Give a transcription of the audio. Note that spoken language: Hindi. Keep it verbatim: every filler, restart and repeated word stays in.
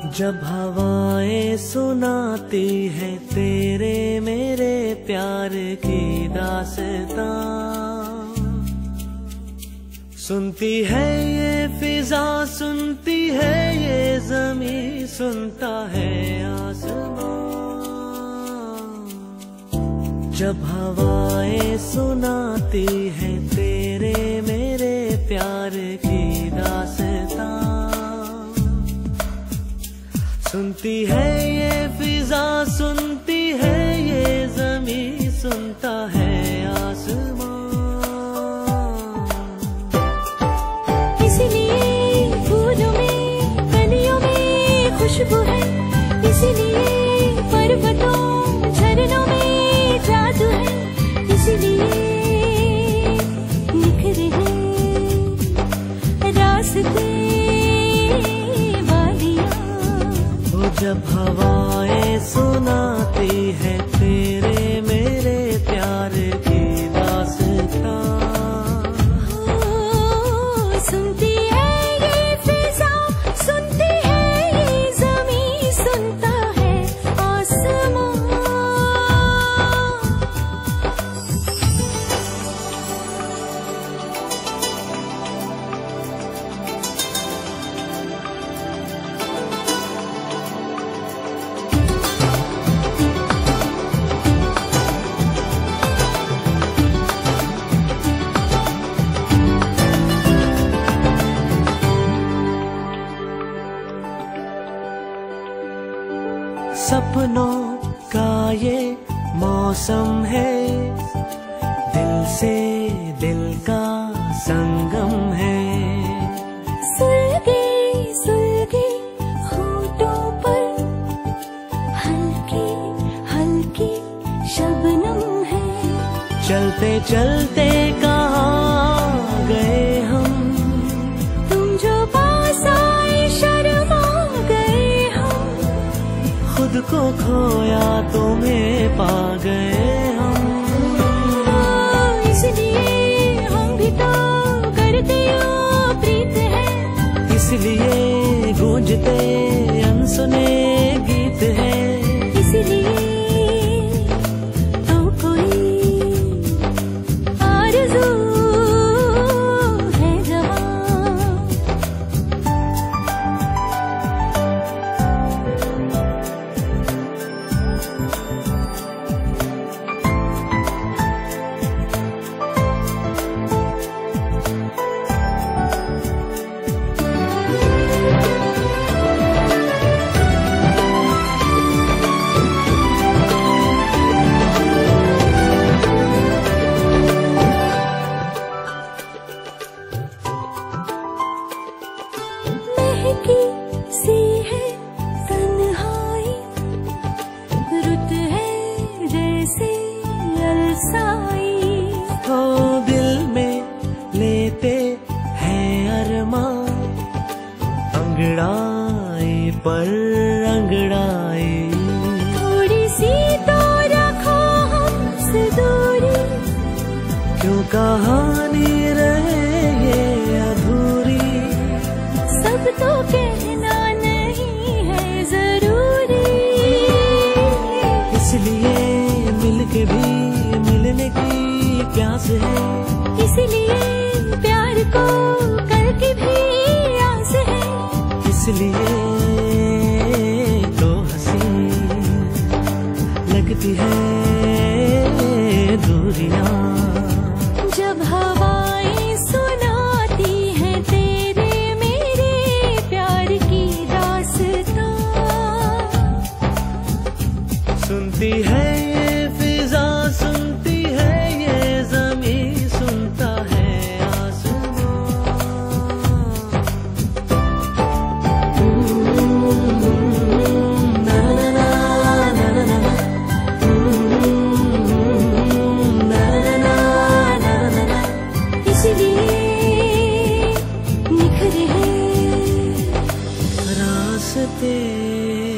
जब हवाएं सुनाती है तेरे मेरे प्यार की दास्तां, सुनती है ये फिजा, सुनती है ये ज़मीं, सुनता है आसमां। जब हवाएं सुनाती है तेरे मेरे प्यार की दास्तां, सुनती है ये फिजा, सुनती है ये ज़मीं, सुनता है आसमां। इसलिए फूलों में कलियों में खुशबू है, इसलिए पर्वतों झरनों में जादू है, इसलिए निखरे हैं रास्ते वादियां। जब हवाएं सुनाती है तेरे मेरे प्यार की दास्तां, सुनती है ये फिजा, सुनती है ये ज़मीं, सुनता है आसमां। सपनों का ये मौसम है, दिल से दिल का संगम है। सुलगे सुलगे होठों पर हल्की हल्की शबनम है। चलते चलते कहाँ गए हम, तुम जो पास आए शर्मा गए हम। खुद को खोया तुम्हें पा गए हम। इसलिए हम भी तो करते हो प्रीत है, इसलिए गूंजते अनसुने गीत है। इसलिए तो कोई आरज़ू है जवां। महकी सी है तन्हाई, रुत है जैसे अलसाई। हो दिल में लेते हैं अरमां, अंगड़ाई पर अंगड़ाई। थोड़ी सी तो रखो हमसे दूरी, क्यों कहानी रहे ये अधूरी। सब तो कहना नहीं है जरूरी। इसलिए मिलके भी मिलने की प्यास है, इसलिए प्यार को कल की भी आस है। इसलिए तो हंसी लगती है दूरियां। जब हवाएं सुनाती हैं तेरे मेरे प्यार की दास्तां, सुनती है ये फिजा, सुनती है ये ज़मीं, सुनता है आसमां। ना ना ना ना ना ना ना, ना ना ना ना ना ना। इसलिए निखरे हैं रास्ते